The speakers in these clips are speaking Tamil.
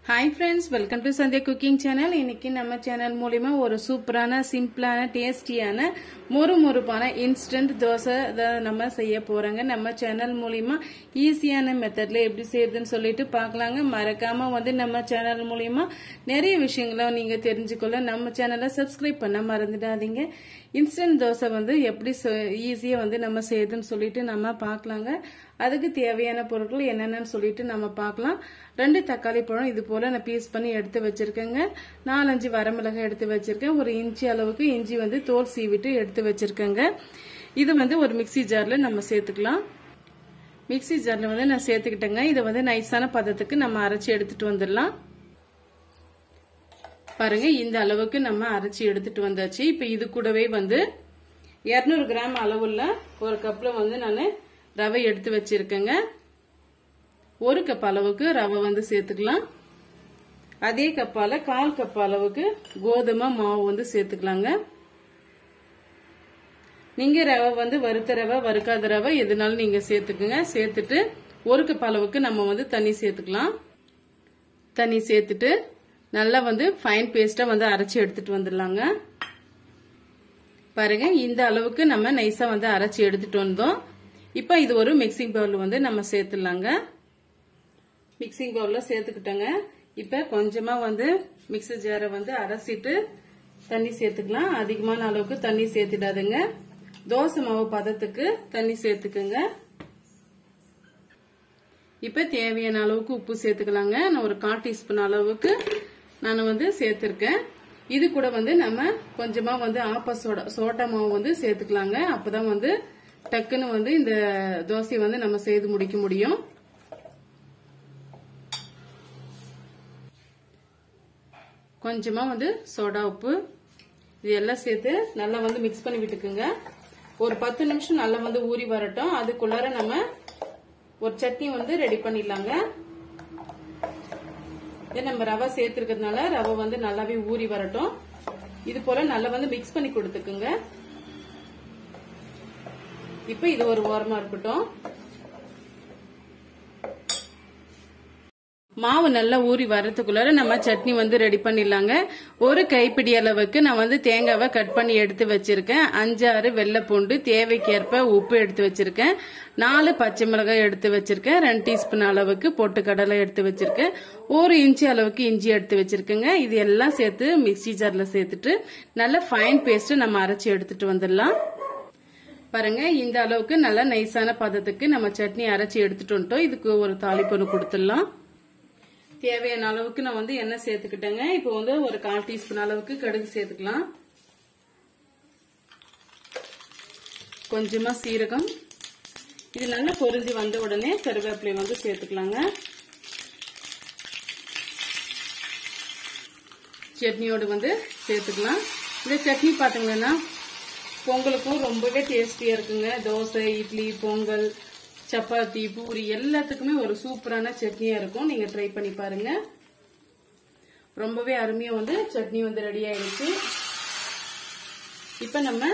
High friends welcome to Sandhya cooking channel इनकी நம்ம சேனல் மூலமா ஒரு சூப்பரான சிம்பிளான டேஸ்டியான மொறுமொறுப்பான இன்ஸ்டன்ட் தோசை நம்ம செய்ய போறோங்க நம்ம சேனல் மூலமா ஈஸியான மெத்தட்ல எப்படி செய்யறதுன்னு சொல்லிட்டு பார்க்கலாங்க மறக்காம வந்து நம்ம சேனல் மூலமா நிறைய விஷயங்களை நீங்க தெரிஞ்சுக்கொள்ள நம்ம சேனலை சப்ஸ்கிரைப் பண்ண மறந்துடாதீங்க இன்ஸ்டன்ட் தோசை வந்து எப்படி ஈஸியா வந்து நம்ம செய்யறதுன்னு சொல்லிட்டு நம்ம பார்க்கலாங்க அதுக்கு தேவையான பொருட்கள் என்னென்னன்னு சொல்லிட்டு நம்ம பார்க்கலாம் 2 தக்காளி பழம் இது போல நான் பீஸ் பண்ணி எடுத்து வச்சிருக்கேங்க 4-5 வரமிளகாய் எடுத்து வச்சிருக்கேன் ஒரு இன்ச்சி அளவுக்கு இஞ்சி வந்து தோல் சீவிட்டு எடுத்து வச்சிருக்கேங்க இது வந்து ஒரு மிக்ஸி ஜார்ல நம்ம சேர்த்துக்கலாம் மிக்ஸி ஜார்ல வந்து நான் சேர்த்துக்கிட்டேங்க இத வந்து நைஸான பதத்துக்கு நம்ம அரைச்சு எடுத்துட்டு வந்துடலாம் பாருங்க இந்த அளவுக்கு நம்ம அரைச்சு எடுத்துட்டு வந்தாச்சு இப்போ இது கூடவே வந்து 200 கிராம் அளவுள்ள ஒரு கப்ல வந்து நான் ரவை எடுத்து வச்சிருக்கேங்க ஒரு கப் அளவுக்கு ரவை வந்து சேர்த்துக்கலாம் அதே கப்பால 1/4 கப் அளவுக்கு கோதுமை மாவு வந்து சேர்த்துக்கலாங்க நீங்க ரவை வந்து வறுத்த ரவை வறுக்காத ரவை எதுனாலும் நீங்க சேர்த்துக்குங்க சேர்த்துட்டு ஒரு கப் அளவுக்கு நம்ம வந்து தண்ணி சேர்த்துக்கலாம் தண்ணி சேர்த்துட்டு நல்லா வந்து ஃபைன் பேஸ்டா வந்து அரைச்சு எடுத்துட்டு வந்துடலாங்க பாருங்க இந்த அளவுக்கு நம்ம நைஸா வந்து அரைச்சு எடுத்துட்டு வந்தோம் இப்போ இது ஒரு மிக்சிங் பவுல் வந்து நம்ம சேர்த்துடலாங்க மிக்சிங் பவுல்ல சேர்த்துக்கிட்டோங்க இப்போ கொஞ்சமா வந்து மிக்ஸி ஜாரை வந்து அரைச்சிட்டு தண்ணி சேர்த்துக்கலாம் அதிகமான அளவுக்கு தண்ணி சேர்த்துடாதுங்க தோசை மாவு பதத்துக்கு தண்ணி சேர்த்துக்குங்க இப்போ தேவையான அளவுக்கு உப்பு சேர்த்துக்கலாங்க நான் ஒரு 1/4 டீஸ்பூன் அளவுக்கு நான் வந்து சேர்த்திருக்கேன் இது கூட வந்து நம்ம கொஞ்சமா வந்து ஆப்ப சோடா மாவு வந்து சேர்த்துக்கலாங்க அப்பதான் வந்து டக்குன்னு வந்து இந்த தோசையை வந்து நம்ம செய்து முடிக்க முடியும் கொஞ்சமா வந்து சோடா உப்பு இது எல்லாம் சேர்த்து நல்லா வந்து மிக்ஸ் பண்ணி விட்டுக்குங்க ஒரு 10 நிமிஷம் நல்லா வந்து ஊறி வரட்டும் அதுக்குள்ளார நம்ம ஒரு சட்னி வந்து ரெடி பண்ணிடலாங்க நம்ம ரவை சேர்த்திருக்கிறதுனால ரவை வந்து நல்லாவே ஊறி வரட்டும் இது போல நல்லா வந்து மிக்ஸ் பண்ணி கொடுத்துக்குங்க இப்ப இது ஒரு ஓரமா இருக்கட்டும் மாவு நல்லா ஊறி வரதுக்குள்ளார நம்ம சட்னி வந்து ரெடி பண்ணிடலாங்க ஒரு கைப்பிடி அளவுக்கு நான் வந்து தேங்காவை கட் பண்ணி எடுத்து வச்சிருக்கேன் 5-6 வெள்ளை பூண்டு தேவைக்கேற்ப உப்பு எடுத்து வச்சிருக்கேன் 4 பச்சை மிளகாய் எடுத்து வச்சிருக்கேன் 2 டீஸ்பூன் அளவுக்கு பொட்டுக்கடலை எடுத்து வச்சிருக்கேன் 1 இன்ச்சு அளவுக்கு இஞ்சி எடுத்து வச்சிருக்கேங்க இது எல்லாம் சேர்த்து மிக்ஸி ஜார்ல சேர்த்துட்டு நல்ல ஃபைன் பேஸ்ட் நம்ம அரைச்சு எடுத்துட்டு வந்துடலாம் பாருங்க இந்த அளவுக்கு நல்லா நைஸான பதத்துக்கு நம்ம சட்னி அரைச்சு எடுத்துட்டு வந்துட்டோம் இதுக்கு ஒரு தாளிப்பு கொடுத்துடலாம் தேவையான அளவுக்கு நான் வந்து எண்ணெய் சேர்த்துக்கிட்டேங்க இப்போ வந்து ஒரு 1/4 டீஸ்பூன் அளவுக்கு கடுகு சேர்த்துக்கலாம் கொஞ்சமா சீரகம் இது நல்லா பொரிஞ்சு வந்த உடனே கருவேப்பிலை வந்து சேர்த்துக்கலாங்க சட்னியோடு வந்து சேர்த்துக்கலாம் இந்த சட்னி பாத்தீங்கன்னா பொங்கலுக்கும் ரொம்பவே டேஸ்டியா இருக்குங்க தோசை இட்லி பொங்கல் சப்பாத்தி பூரி எல்லாத்துக்குமே ஒரு சூப்பரான சட்னியா இருக்கும் நீங்க ட்ரை பண்ணி பாருங்க ரொம்பவே அருமையா வந்து சட்னி வந்து ரெடி ஆயிடுச்சு இப்ப நம்ம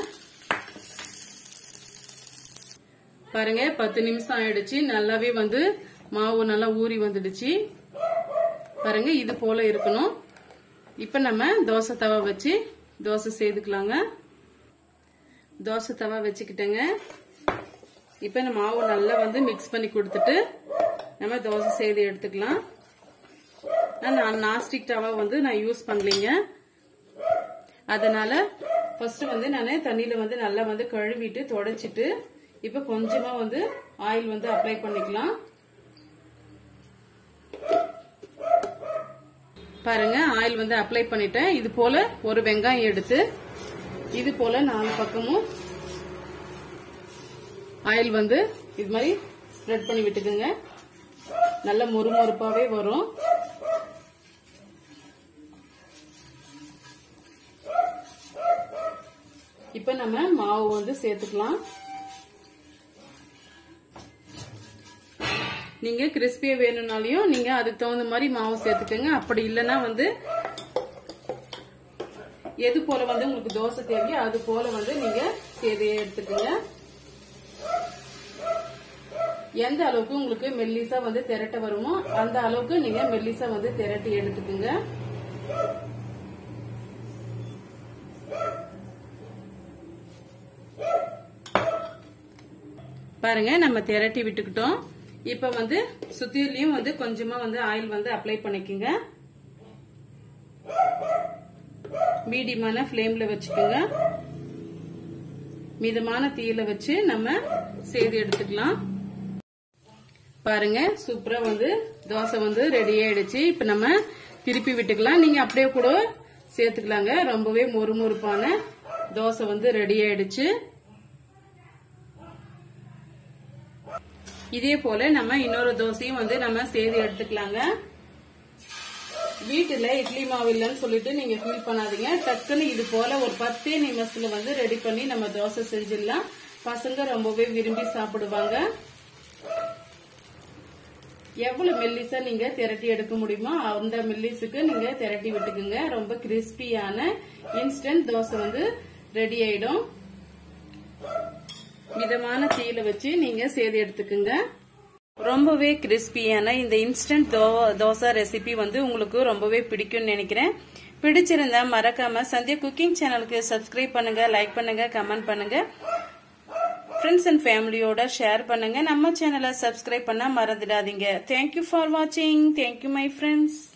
பாருங்க 10 நிமிஷம் ஆயிடுச்சு நல்லாவே வந்து மாவு நல்லா ஊறி வந்துடுச்சு பாருங்க இது போல இருக்கணும் இப்ப நம்ம தோசை தவா வச்சு தோசை செய்துக்கலாங்க தோசை தவா வச்சுக்கிட்டேங்க இப்ப நம்ம மாவு நல்லா வந்து மிக்ஸ் பண்ணி கொடுத்துட்டு நம்ம தோசை செய்து எடுத்துக்கலாம் நான் நான்ஸ்டிக் தவா வந்து நான் யூஸ் பண்ணலீங்க அதனால ஃபர்ஸ்ட் வந்து நான் தண்ணியில வந்து நல்லா வந்து கழுவிட்டு தொடச்சிட்டு இப்ப கொஞ்சமா வந்து ஆயில் வந்து அப்ளை பண்ணிக்கலாம் பாருங்க ஆயில் வந்து அப்ளை பண்ணிட்டேன் இது போல ஒரு வெங்காயம் எடுத்து இது போல 4 பக்கமும் ஆயில் வந்து இது மாதிரி ஸ்ப்ரெட் பண்ணி விட்டுக்குங்க நல்ல மொறுமொறுப்பாவே வரும் இப்ப நம்ம மாவு வந்து சேர்த்துக்கலாம் நீங்க கிறிஸ்பியா வேணும்னாலையும் நீங்க அதுக்கு தகுந்த மாதிரி மாவு சேர்த்துக்கங்க அப்படி இல்லைன்னா வந்து எது போல வந்து உங்களுக்கு தோசை தேவையோ அது போல வந்து நீங்க செய்து எடுத்துக்கங்க எந்த அளவுக்கு உங்களுக்கு மெல்லிசா வந்து திரட்ட வருமோ அந்த அளவுக்கு நீங்க மெல்லிசா வந்து திரட்டி எடுத்துக்குங்க. பாருங்க நம்ம திரட்டி விட்டுக்கிட்டோம். இப்ப வந்து சுத்திலையும் வந்து கொஞ்சமா வந்து ஆயில் வந்து அப்ளை பண்ணிக்கோங்க. மீடியமான ஃப்ளேம்ல வச்சுக்கோங்க. மிதமான தீயில வச்சு நம்ம செய்து எடுத்துக்கலாம். பாருங்க சூப்பரா வந்து தோசை வந்து ரெடி ஆயிடுச்சு. இப்ப நம்ம திருப்பி விட்டுக்கலாம். நீங்க அப்படியே கூட சேர்த்துக்கலாங்க. ரொம்பவே மொறுமொறுப்பான தோசை வந்து ரெடி ஆயிடுச்சு. இதே போல நம்ம இன்னொரு தோசையும் வந்து நம்ம செய்து எடுத்துக்கலாங்க. வீட்டுல இட்லி மாவு இல்லைன்னு சொல்லிட்டு நீங்க ஃபீல் பண்ணாதீங்க. டக்குன்னு இது போல ஒரு 10 நிமிஷத்துல வந்து ரெடி பண்ணி நம்ம தோசை செஞ்சிடலாம். பசங்க ரொம்பவே விரும்பி சாப்பிடுவாங்க. எவ்வளவு மெல்லிசா நீங்க திரட்டி எடுக்க முடியுமோ அந்த மெல்லிசுக்கு நீங்க திரட்டி விட்டுக்குங்க. ரொம்ப கிறிஸ்பியான இன்ஸ்டன்ட் தோசை வந்து ரெடி ஆயிடும். மிதமான தீயில வச்சு நீங்க செய்து எடுத்துக்குங்க. ரொம்பவே கிறிஸ்பியான இந்த இன்ஸ்டன்ட் தோசை ரெசிபி வந்து உங்களுக்கு ரொம்பவே பிடிக்கும்னு நினைக்கிறேன். பிடிச்சிருந்தா மறக்காம சந்தியா குக்கிங் சேனலுக்கு சப்ஸ்கிரைப் பண்ணுங்க, லைக் பண்ணுங்க, கமெண்ட் பண்ணுங்க, ஃப்ரெண்ட்ஸ் அண்ட் ஃபேமிலியோட ஷேர் பண்ணுங்க. நம்ம சேனலை சப்ஸ்கிரைப் பண்ண மறந்துடாதீங்க. தேங்க்யூ ஃபார் வாட்சிங். Thank you my friends.